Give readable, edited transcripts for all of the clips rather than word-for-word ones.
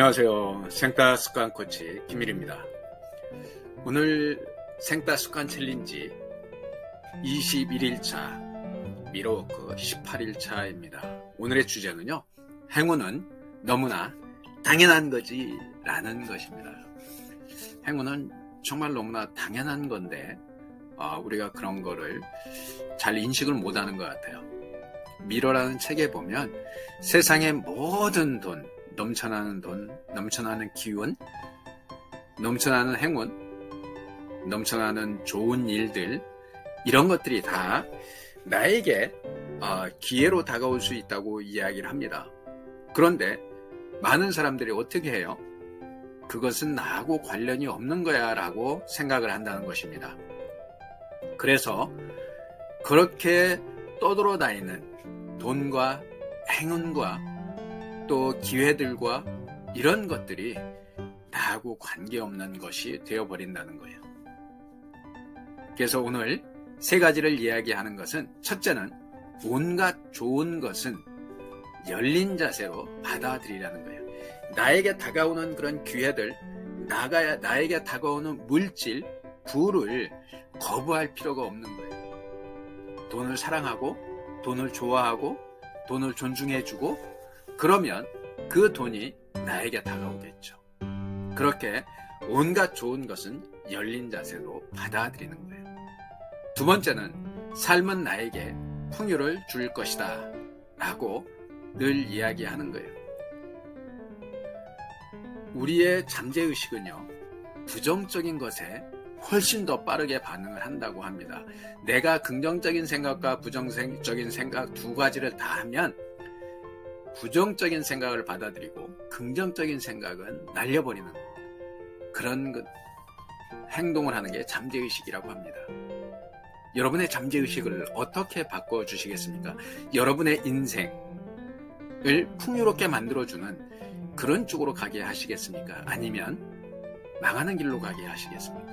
안녕하세요. 생따 습관 코치 김일입니다. 오늘 생따 습관 챌린지 21일차 미러워크 18일차입니다. 오늘의 주제는요, 행운은 너무나 당연한 거지 라는 것입니다. 행운은 정말 너무나 당연한 건데 우리가 그런 거를 잘 인식을 못하는 것 같아요. 미러라는 책에 보면 세상의 모든 돈, 넘쳐나는 돈, 넘쳐나는 기운, 넘쳐나는 행운, 넘쳐나는 좋은 일들, 이런 것들이 다 나에게 기회로 다가올 수 있다고 이야기를 합니다. 그런데 많은 사람들이 어떻게 해요? 그것은 나하고 관련이 없는 거야 라고 생각을 한다는 것입니다. 그래서 그렇게 떠돌아다니는 돈과 행운과 또 기회들과 이런 것들이 나하고 관계없는 것이 되어버린다는 거예요. 그래서 오늘 세 가지를 이야기하는 것은, 첫째는 온갖 좋은 것은 열린 자세로 받아들이라는 거예요. 나에게 다가오는 그런 기회들, 나에게 다가오는 물질, 부를 거부할 필요가 없는 거예요. 돈을 사랑하고, 돈을 좋아하고, 돈을 존중해주고, 그러면 그 돈이 나에게 다가오겠죠. 그렇게 온갖 좋은 것은 열린 자세로 받아들이는 거예요. 두 번째는 삶은 나에게 풍요를 줄 것이다 라고 늘 이야기하는 거예요. 우리의 잠재의식은요, 부정적인 것에 훨씬 더 빠르게 반응을 한다고 합니다. 내가 긍정적인 생각과 부정적인 생각 두 가지를 다 하면 부정적인 생각을 받아들이고 긍정적인 생각은 날려버리는 그런 행동을 하는 게 잠재의식이라고 합니다. 여러분의 잠재의식을 어떻게 바꿔주시겠습니까? 여러분의 인생을 풍요롭게 만들어주는 그런 쪽으로 가게 하시겠습니까? 아니면 망하는 길로 가게 하시겠습니까?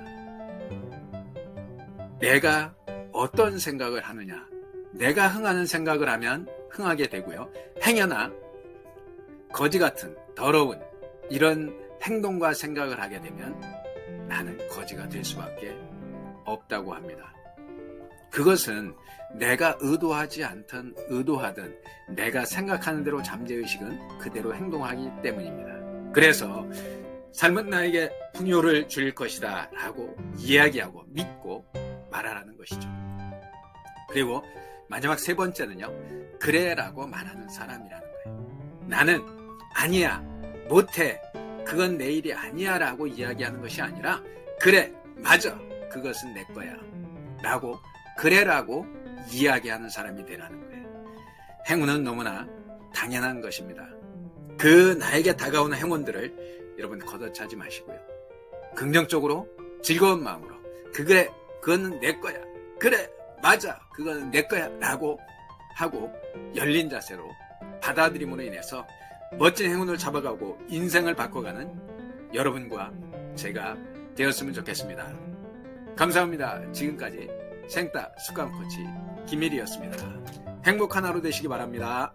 내가 어떤 생각을 하느냐, 내가 흥하는 생각을 하면 흥하게 되고요, 행여나 거지 같은 더러운 이런 행동과 생각을 하게 되면 나는 거지가 될 수밖에 없다고 합니다. 그것은 내가 의도하지 않든 의도하든 내가 생각하는 대로 잠재의식은 그대로 행동하기 때문입니다. 그래서 삶은 나에게 풍요를 줄 것이다 라고 이야기하고 믿고 말하라는 것이죠. 그리고 마지막 세 번째는요, 그래 라고 말하는 사람이라는 거예요. 나는 아니야, 못해, 그건 내 일이 아니야 라고 이야기하는 것이 아니라, 그래, 맞아, 그것은 내 거야 라고 그래라고 이야기하는 사람이 되라는 거예요. 행운은 너무나 당연한 것입니다. 그 나에게 다가오는 행운들을 여러분 걷어차지 마시고요, 긍정적으로 즐거운 마음으로 그래, 그건 내 거야, 그래, 맞아, 그건 내 거야 라고 하고 열린 자세로 받아들임으로 인해서 멋진 행운을 잡아가고 인생을 바꿔가는 여러분과 제가 되었으면 좋겠습니다. 감사합니다. 지금까지 생따 습관 코치 김일이었습니다. 행복한 하루 되시기 바랍니다.